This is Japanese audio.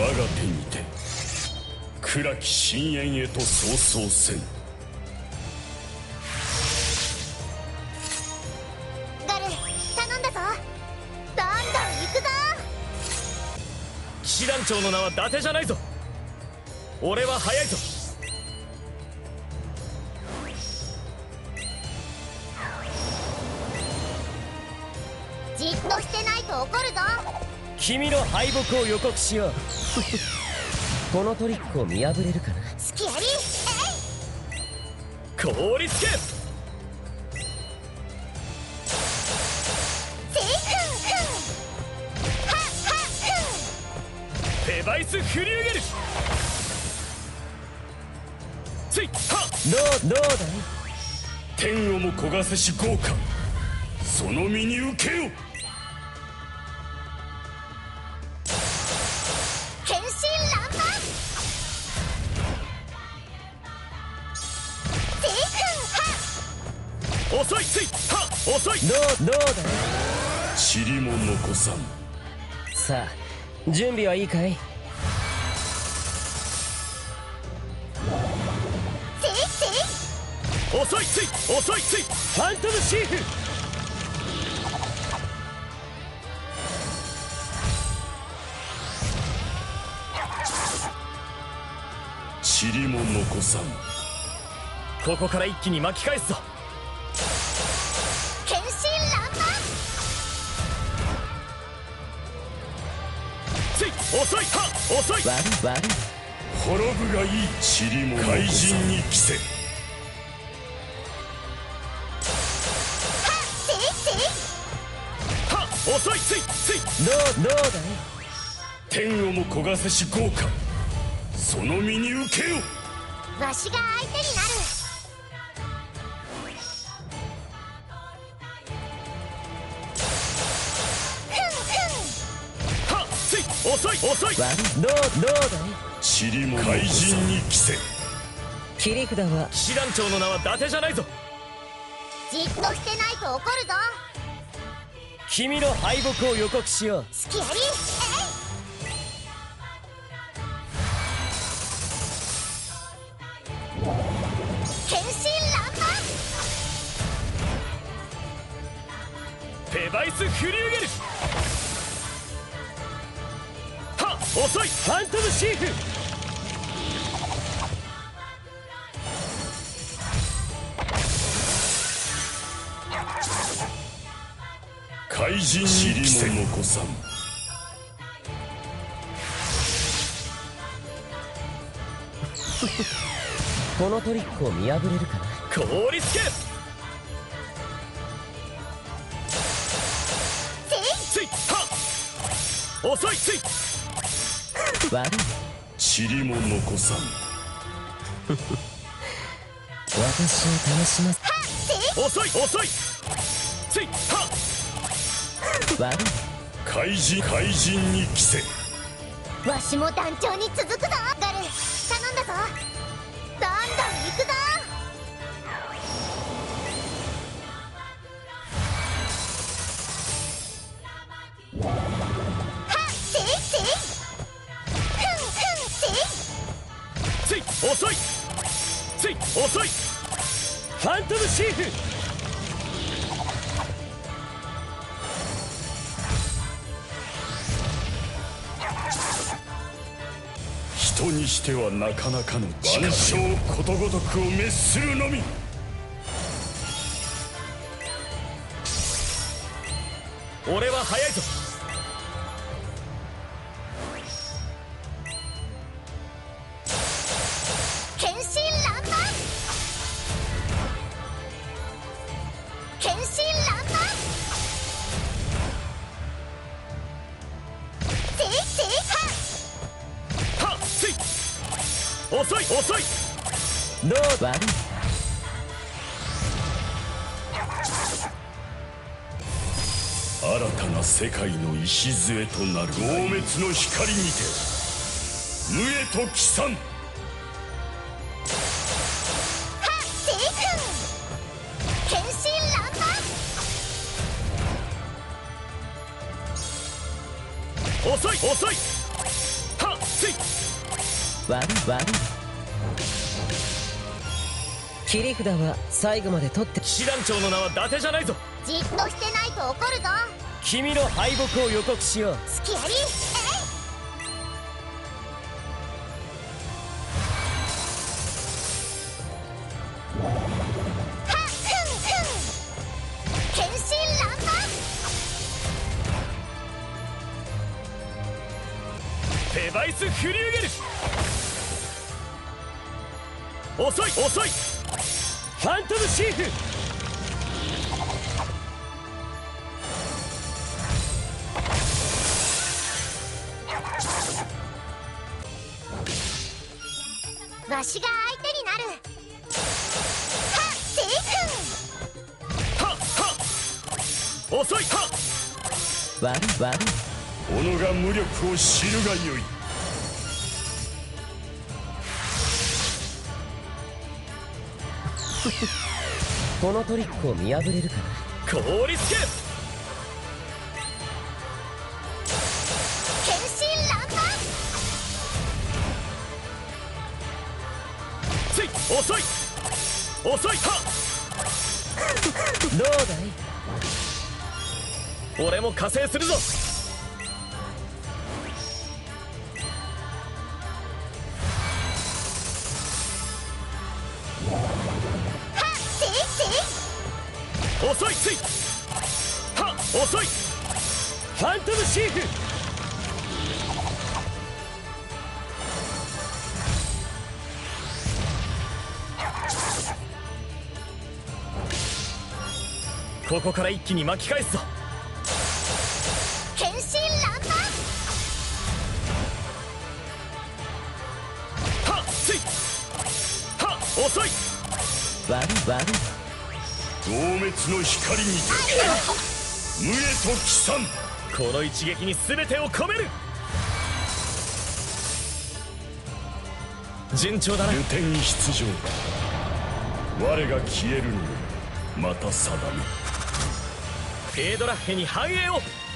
我が手にて暗き深淵へと早々せん。 ガル、頼んだぞ。どんどん行くぞ。 騎士団長の名は伊達じゃないぞ。俺は速いぞ。 じっとしてないと怒るぞ。 君の敗北を予告しよう。このトリックを見破れるかな。 スキアリ凍りつけ。 セイフンフンハッハッフェバイス振り上げる。ついはっ。 どうだい。 天をも焦がせし豪華、その身に受けよ。 変身乱漫セイフンハッ。 遅い。ついはっ。遅い。 どうだい。 塵も残さん。 さあ準備はいいかい。 セイセイ遅い。つい遅い。ついファントムシーフ。 塵も残さん。 ここから一気に巻き返すぞ。 変身乱漫つい遅い。はっ。遅い。 悪い。 滅ぶがいい。塵も怪人に着せ。 ハッセイセイはっ。遅い。ついどうだい。 天をも焦がせし豪華、その身に受けよ。 わしが相手になる。 はっ。つい遅い。 どうだい。 塵も怪人に着せ。 切り札は騎士団長の名は伊達じゃないぞ。 じっとしてないと怒るぞ。 君の敗北を予告しよう。 スキアリ変身乱漫フェバイス振り上げる。はっ。遅い。 ファントムシーフ。 怪人に着せ。残さん。 このトリックを見破れるかな。 凍りつけ。ついはっ。遅い。つい悪い。 塵も残さん。 私を試します。 遅い。ついはっ。 悪い。 怪人に着せ。 わしも団長に続くぞ。ガル、頼んだぞ。どんどん行くぞ。はっセイセイフンフンセイ。 つい遅い。つい遅い。 ファントムシーフ。 人にしてはなかなかの力。万象ことごとくを滅するのみ。 俺は速いぞ。 変身乱漫変身乱漫セイセイハッ。 はっ。つい遅い。 どう悪い。 新たな世界の礎となる殲滅の光にて無へと帰参。 はっセイフン変身乱漫遅い。はっ。つ悪い切り札は最後まで取って。 騎士団長の名は伊達じゃないぞ。 じっとしてないと怒るぞ。 君の敗北を予告しよう。 スキアリ剣心乱漫。 デバイス振り上げる。遅い遅い。 ファントムシーフ。 わしが相手になる。はっセイはっはっ遅い。はっ悪い己が無力を知るがよい。 このトリックを見破れるかな。 凍りつけ。 剣心乱漫。 つい遅い遅い。はどうだい。 俺も加勢するぞ。遅い。ついはっ遅い。 ファントムシーフ。 ここから一気に巻き返すぞ。 剣心乱漫。 はっついはっ遅い。 悪い同滅の光にて無へと帰参。 この一撃に全てを込める。順調だな。 流天出場。我が消えるのをまた定め。 ペードラッヘに繁栄を。